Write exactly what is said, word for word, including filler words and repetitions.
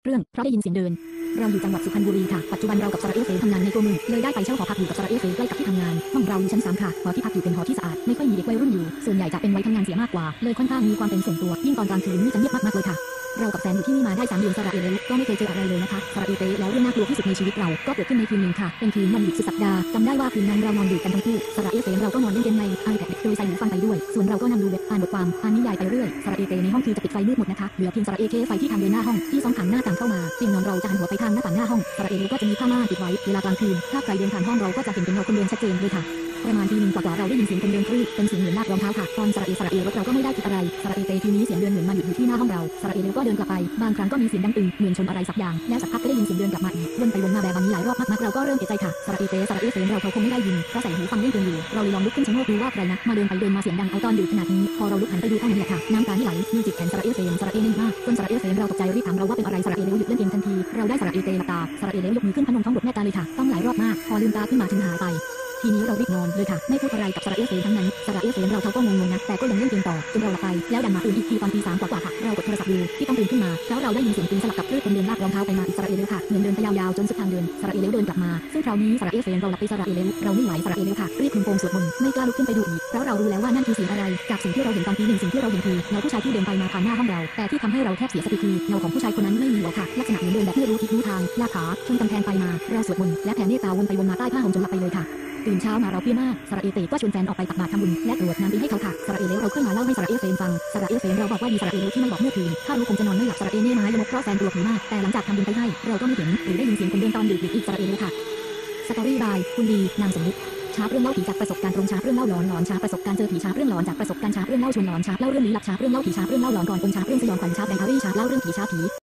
เรื่องเพราะได้ยินเสียงเดินเราอยู่จังหวัดสุพรรณบุรีค่ะปัจจุบันเรากับสระเอเฟทำงานในตัวเมืองเลยได้ไปเช่าหอพักอยู่กับสระเอเฟใกล้กับที่ทำงานห้องเราอยู่ชั้นสามค่ะหอที่พักอยู่เป็นหอที่สะอาดไม่ค่อยมีเด็กวัยรุ่นอยู่ส่วนใหญ่จะเป็นวัยทำงานเสียมากกว่าเลยค่อนข้างมีความเป็นส่วนตัวยิ่งตอนกลางคืนนี่จะเงียบมากๆเลยค่ะเรากับแฟนอยู่ที่นี่มาได้สามเดือนสระเอเลก็ไม่เคยเจออะไรเลยนะคะสระเอเฟแล้วเรื่องน่ากลัวที่สุดในชีวิตเราก็เกิดขึ้นในคืนหนึ่งค่ะเป็นคืนวันหยุดสุดสัปดาห์จำได้ว่าคืนนั้นเรานอนดึกกันทั้งคู่สระเอเฟเราก็นอนเล่นเกมใน iPad โดยใส่หูฟังไปด้วยส่วนเราก็นั่งดูเว็บอ่านบทความอ่านนิยายไปเรื่อยสระเอเฟในห้องคือจะปิดไฟมืดหมดนะคะเหลือเพียงสระเอเคไฟที่ทางเดินหน้าห้องที่ส่องผ่านหน้าต่างเข้ามาเตียงนอนเราจะหันหัวไปทางหน้าต่างหน้าห้องสระเอเลก็จะมีผ้าม่านปิดไว้เวลากลางคืนถ้าใครเดินผ่านห้องเราก็จะเห็นเป็นเงาคนเดินชัดเจนเลยค่ะประมาณทีหนึ่งกว่าๆเราได้ยินเสียงคนเดินคลื่นเป็นเสียงเหมือนลากรองเท้าค่ะตอนสระเอสระเอรถเราก็ไม่ได้คิดอะไรสระเอเตทีนี้เสียงเดินเหมือนมาหยุดอยู่ที่หน้าห้องเราสระเอเลก็เดินกลับไปบางครั้งก็มีเสียงดังตึงเหมือนชนอะไรสักอย่างแล้วสักพักก็ได้ยินเสียงเดินกลับมาอีกวนไปวนมาแบบนี้หลายรอบมากๆเราก็เริ่มเอะใจค่ะสระเอเตสระเอเฟเราเขาคงไม่ได้ยินเพราะใส่หูฟังเล่นเกมอยู่เราเลยลองลุกขึ้นชะโงกดูว่าใครนะมาเดินไปเดินมาเสียงดังเอาตอนดึกขนาดนี้พอเราลุกหันไปดูเท่านั้นแหละค่ะน้ำตาไหลมือจิกแขนสระเอเฟสระเอเน่นมากจนสระเอเฟเราตกใจรีบถามเราว่าเป็นอะไรสระเอเลหยุดเล่นเกมทันทีเราได้สระเอเตหลับตาสระเอเลยกมือขึ้นพนมท้องบทแม่ตาเลยค่ะต้องหลายรอบมากพอลืมตาขึ้นมาถึงหายไปทีนี้เรารีบนอนเลยค่ะไม่พูดอะไรกับสระเอเฟทั้งนั้นสระเอเฟเราเขาก็งงๆนะแต่ก็ยังเล่นเกมต่อจนเราหลับไปแล้วดันมาตื่นอีกทีตอนตีสามกว่าๆค่ะเรากดโทรศัพท์ดูที่ต้องตื่นขึ้นมาแล้วเราได้ยินเสียงปืนสลับกับคลื่นคนเดินลากรองเท้าไปมาอิสราเอลค่ะเหมือนเดินไปยาวๆจนสุดทางเดินสระเอเลเดินกลับมาซึ่งคราวนี้สระเอเฟเราหลับไปสระเอเลเราไม่ไหวสระเอเลค่ะรีบคลุมโปงสวดมนต์ไม่กล้าลุกขึ้นไปดูอีกเพราะเรารู้แล้วว่านั่นคือเสียงอะไรจากสิ่งที่เราเห็นตอนตีหนึ่งสิ่งที่เราเห็นคือเงาผู้ชายที่เดินไปมาผ่านหน้าห้องเราแต่ที่ทำให้เราแทบเสียสติคือเงาของผู้ชายคนนั้นไม่มีหัวค่ะลักษณะเหมือนเดินแบบไม่รู้ทิศรู้ทางลากขาชนกำแพงไปมาเราสวดมนต์และแผ่เมตตาวนไปวนมาใต้ผ้าห่มจนหลับไปเลยค่ะตื่นเช้ามาเราเพลียมากสระเอเตก็ชวนแฟนออกไปตักบาตรทำบุญและตรวจน้ำดีให้เขาค่ะสระเอเลเราขึ้นมาเล่าให้สระเอเฟนฟังสระเอเฟนเราบอกว่ามีสระเอเลที่ไม่บอกเมื่อคืนถ้ารู้คงจะนอนไม่หลับสระเอเน่ไม้ละมกเพราะแฟนกลัวผีมากแต่หลังจากทำบุญไปให้เราก็ไม่เห็นหรือได้ยินเสียงคนเดินตอนดึกอีกสระเอเลค่ะสตอรี่บายคุณดีนามสมมุติชาร์ปเรื่องเล่าผีจากประสบการณ์ตรงชาร์ปเรื่องเล่าหลอนหลอนชาร์ปประสบการณ์เจอผีชาร์ปเรื่องหลอนจากประสบการณ์ชาร์ปเรื่องเล่าชวนหลอนชาร์ปเล่าเรื่องลี้ลับชาร์ปเรื่องเล่าผีชาร์ปเรื่องเล่าหลอนก่อนคนชาร์ปเรื่องสยองขวัญชาร์ปไดอารี่ชาร์ปเล่าเรื่องผีชาร์ปผี